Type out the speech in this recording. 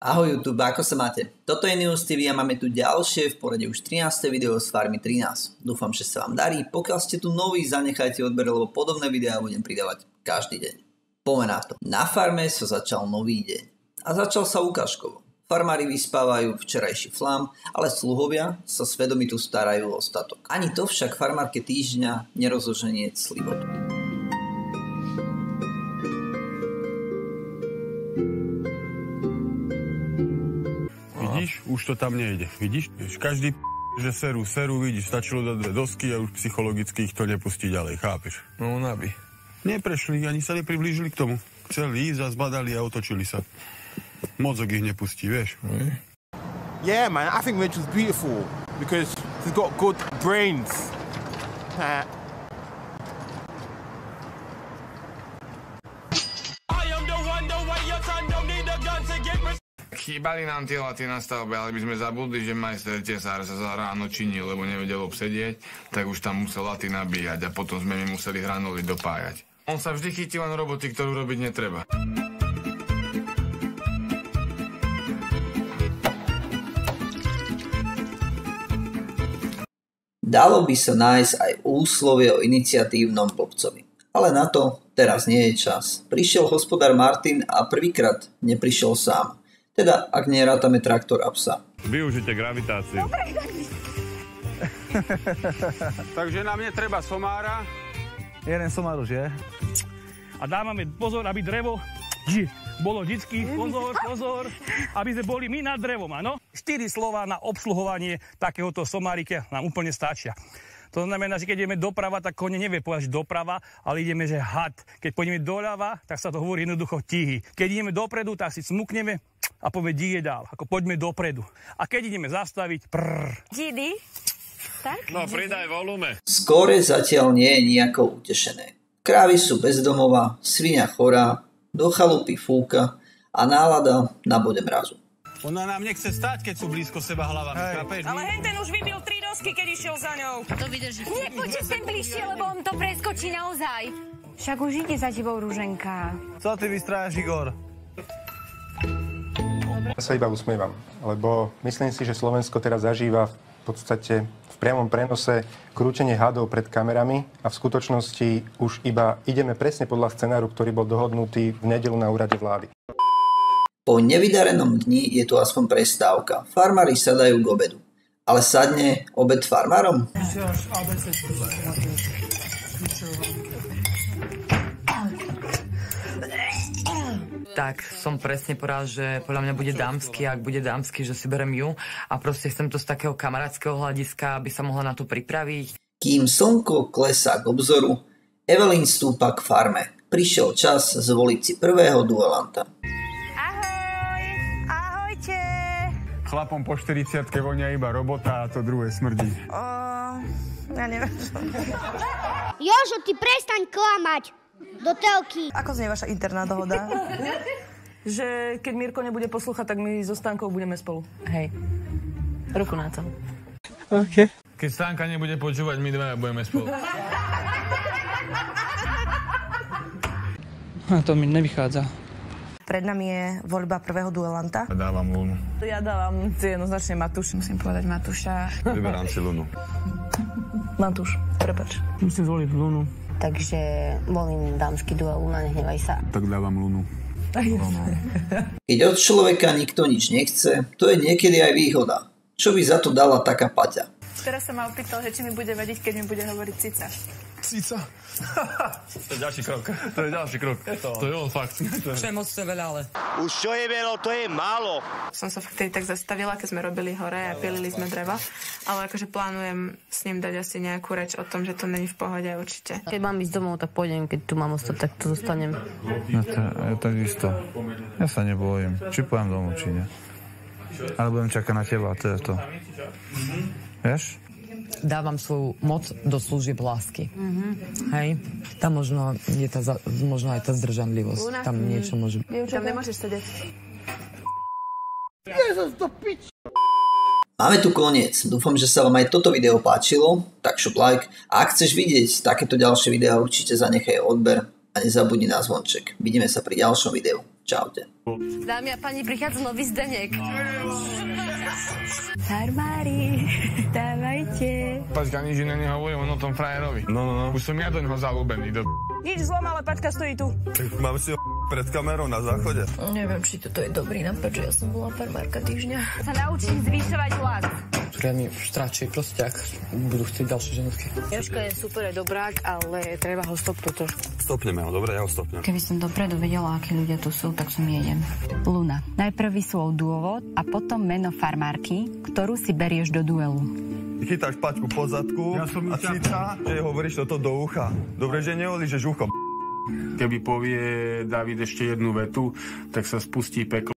Ahoj YouTube, ako sa máte? Toto je nijousTV a máme tu ďalšie v poradí už 13. video z Farmy 13. Dúfam, že sa vám darí. Pokiaľ ste tu noví, zanechajte odber, lebo podobné videá budem pridávať každý deň. Poďme na to. Na farme sa začal nový deň. A začal sa ukážkovo. Farmári vyspávajú včerajší flam, ale sluhovia sa svedomito starajú o statok. Ani to však farmárke týždňa nerozoženie slivotu. Vidíš, už to tam nejde. Vidíš, každý že seru, vidíš, stačilo dať 2 dosky a už psychologicky ich to nepustí ďalej, chápeš? No nabi. Neprešli, ani sa nepriblížili k tomu. Chceli ísť a zbadali a otočili sa. Mozog ich nepustí, vieš? Yeah, man, I think Mitch was beautiful because he's got good brains. Chýbali nám tie laty na stavbe, ale by sme zabudli, že majster tesár sa za ráno činil, lebo nevedel obsedieť, tak už tam musel laty nabíjať a potom sme mi museli hranuly dopájať. On sa vždy chytil len roboty, ktorú robiť netreba. Dalo by sa nájsť aj úslovie o iniciatívnom blbcovi. Ale na to teraz nie je čas. Prišiel hospodár Martin a prvýkrát neprišiel sám. Teda, ak nerátame traktor a psa. Využite gravitáciu. Takže nám netreba somára. Jeden somár už je. A dávame pozor, aby drevo bolo vždycky, pozor, aby sme boli my nad drevom, áno? 4 slova na obsluhovanie takéhoto somárika nám úplne stačia. To znamená, že keď ideme doprava, tak kone nevie povedať, že doprava, ale ideme, že had. Keď pôjdeme doľava, tak sa to hovorí jednoducho tihy. Keď ideme dopredu, tak si smukneme a povieme díje dál, ako poďme dopredu. A keď ideme zastaviť, Dídy? Tak? No, pridaj volume. Skóre zatiaľ nie je nejako utešené. Krávy sú bezdomová, sviňa chorá, do chalupy fúka a nálada na bode mrazu. Ona nám nechce stať, keď sú blízko seba hlavami. Ale henten už vybil 3 dosky, keď išiel za ňou. To vydrží. Nepoďte sem bližšie, lebo on to preskočí naozaj. Však už ide za tebou, Ruženka. Co ty vystrájaš, Igor? Ja sa iba usmievam, lebo myslím si, že Slovensko teraz zažíva v podstate v priamom prenose krútenie hadov pred kamerami a v skutočnosti už iba ideme presne podľa scenáru, ktorý bol dohodnutý v nedeľu na úrade vlády. Po nevydarenom dni je tu aspoň prestávka. Farmári sadajú k obedu. Ale sadne obed farmárom? Tak som presne povedal, že podľa mňa bude dámsky, ak bude dámsky, že si berem ju a proste chcem to z takého kamarátskeho hľadiska, aby sa mohla na to pripraviť. Kým slnko klesá k obzoru, Evelyn stúpa k farme. Prišiel čas zvoliť si prvého duelanta. Chlapom po 40-ke vonia iba robota a to druhé smrdí. Ja neviem. Jožo, ty prestaň klamať do telky. Ako znie vaša interná dohoda? Že keď Mirko nebude poslúchať, tak my so Stankou budeme spolu. Hej. Ruku na to. OK. Keď Stanka nebude počúvať, my dvaja budeme spolu. To mi nevychádza. Pred nami je voľba prvého duelanta. Dávam Lunu. Ja dávam jednoznačne Matúš. Musím povedať Matúša. Vyberám si Lunu. Matúš, prepáč. Musím zvoliť Lunu. Takže volím dámsky duel, Luna, nehnevaj sa. Tak dávam Lunu. Keď od človeka nikto nič nechce, to je niekedy aj výhoda. Čo by za to dala taká Paťa? Teraz sa ma opýtal, že či mi bude vadiť, keď mi bude hovoriť cica. Cica? To je ďalší krok. To je on fakt. Čo je moc veľa, ale... Už čo je veľa, to je málo. Som sa vtedy tak zastavila, keď sme robili hore a pilili sme dreva. Ale akože plánujem s ním dať asi nejakú reč o tom, že to není v pohode určite. Keď mám ísť domov, tak pôjdem, keď tu mám ostať, tak tu zostanem. No ja takisto. Ja sa nebojím. Či pôjdem domov, či nie. Ale budem čakať na teba, to je to. Vieš? Dávam svoju moc do služieb lásky. Hej? Tam možno je možno aj tá zdržanlivosť. Tam niečo môže... Tam nemôžeš sedieť. Máme tu koniec. Dúfam, že sa vám aj toto video páčilo. Tak šup like. A ak chceš vidieť takéto ďalšie videá, určite zanechaj odber a nezabudni na zvonček. Vidíme sa pri ďalšom videu. Čaute. Dámy a pani, prichádza nový Zdeněk. Farmári, dávajte. Paťka nič iné nehovorí, on o tom frajerovi. No. Už som ja do neho zalúbený. Nič zlom, ale Paťka stojí tu. Mám si pred kamerou na záchode. Neviem, či toto je dobrý nápad, že ja som bola farmárka týždňa. Sa naučím zvýšovať hlas. Priamy štráčej prosťak, budú chcieť ďalšie ženské. Jožko je super, je dobrák, ale treba ho stopnúť trošku. Stopneme ho, dobre, ja ho stopnem. Keby som dopredu vedela, akí ľudia tu sú, tak som jedem. Luna. Najprv vyslov dôvod a potom meno farmárky, ktorú si berieš do duelu. Chytáš Paťku po zadku a cíca, že hovoríš toto do ucha. Dobre, že neolížeš ucho. Keby povie David ešte jednu vetu, tak sa spustí peklo.